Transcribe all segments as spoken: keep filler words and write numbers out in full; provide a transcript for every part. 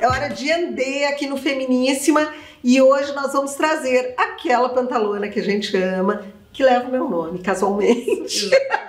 É hora de andar aqui no Feminíssima e hoje nós vamos trazer aquela pantalona que a gente ama, que leva o meu nome, casualmente.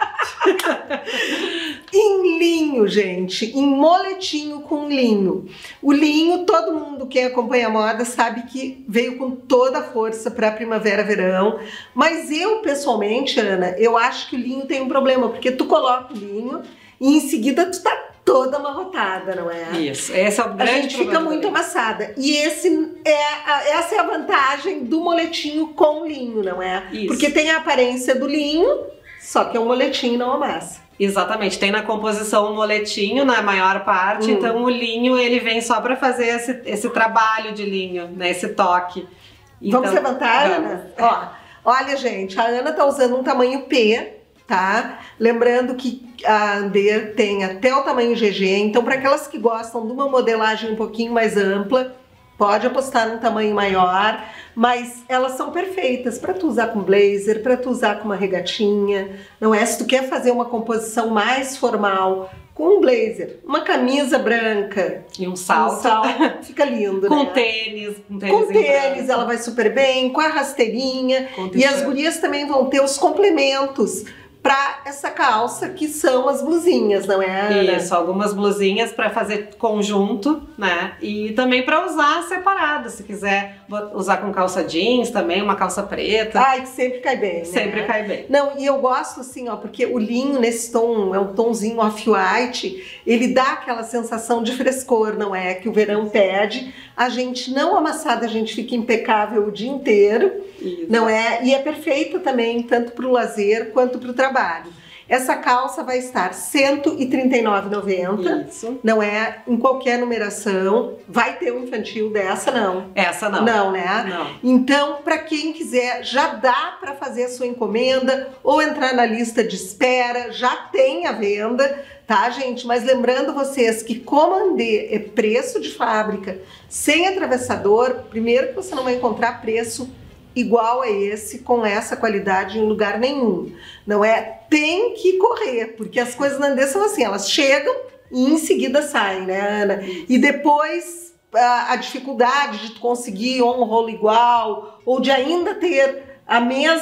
Em linho, gente, em moletinho com linho. O linho, todo mundo, quem acompanha a moda, sabe que veio com toda a força para primavera-verão. Mas eu, pessoalmente, Ana, eu acho que o linho tem um problema, porque tu coloca o linho e em seguida tu tá toda amarrotada, não é? Isso, esse é o grande A gente fica muito amassada. E esse é a, essa é a vantagem do moletinho com linho, não é? Isso. Porque tem a aparência do linho, só que é um moletinho, não amassa. Exatamente, tem na composição um moletinho na maior parte, hum. então o linho ele vem só para fazer esse, esse trabalho de linho, né, esse toque. Então, vamos levantar, vamos. Ana? Ó, olha, gente, a Ana tá usando um tamanho P, tá? Lembrando que a Ander tem até o tamanho G G, então para aquelas que gostam de uma modelagem um pouquinho mais ampla, pode apostar num tamanho maior, mas elas são perfeitas para tu usar com blazer, para tu usar com uma regatinha, não é? Se tu quer fazer uma composição mais formal, com um blazer, uma camisa branca e um salto, um salto fica lindo, com né? Tênis, com tênis, com tênis ela vai super bem, com a rasteirinha, e as gurias também vão ter os complementos para essa calça, que são as blusinhas, não é, Ana? Isso, algumas blusinhas para fazer conjunto, né? E também para usar separado, se quiser usar com calça jeans também, uma calça preta. Ai, que sempre cai bem, né? Sempre cai bem. Não, e eu gosto assim, ó, porque o linho nesse tom, é um tomzinho off-white, ele dá aquela sensação de frescor, não é? Que o verão pede. A gente não amassada, a gente fica impecável o dia inteiro, Isso. não é? E é perfeita também, tanto para o lazer quanto para o trabalho. Essa calça vai estar cento e trinta e nove reais e noventa centavos, Isso. não é? Em qualquer numeração. Vai ter um infantil dessa, não? Essa não. Não, né? Não. Então, para quem quiser, já dá para fazer a sua encomenda ou entrar na lista de espera, já tem a venda, tá, gente? Mas lembrando vocês que como Andê é preço de fábrica, sem atravessador, primeiro que você não vai encontrar preço igual a esse, com essa qualidade em lugar nenhum, não é? Tem que correr, porque as coisas na Andê são assim, elas chegam e em seguida saem, né, Ana? E depois a, a dificuldade de conseguir um rolo igual, ou de ainda ter a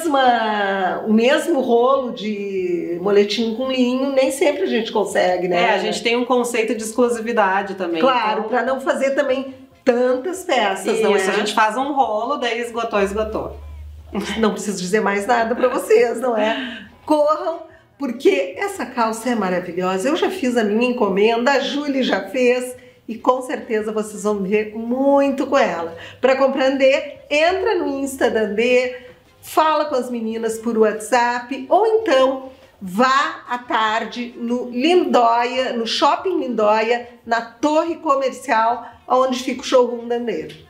mesma, o mesmo rolo de moletinho com linho, nem sempre a gente consegue, né? É, a gente tem um conceito de exclusividade também. Claro, então... para não fazer também tantas peças, Isso, não é? a gente faz um rolo, daí esgotou, esgotou. Não preciso dizer mais nada para vocês, não é? Corram, porque essa calça é maravilhosa. Eu já fiz a minha encomenda, a Júlia já fez e com certeza vocês vão ver muito com ela. Para comprar Andê, entra no Insta da Andê, fala com as meninas por WhatsApp ou então vá à tarde no Lindóia, no Shopping Lindóia, na Torre Comercial, onde fica o showroom da Andê.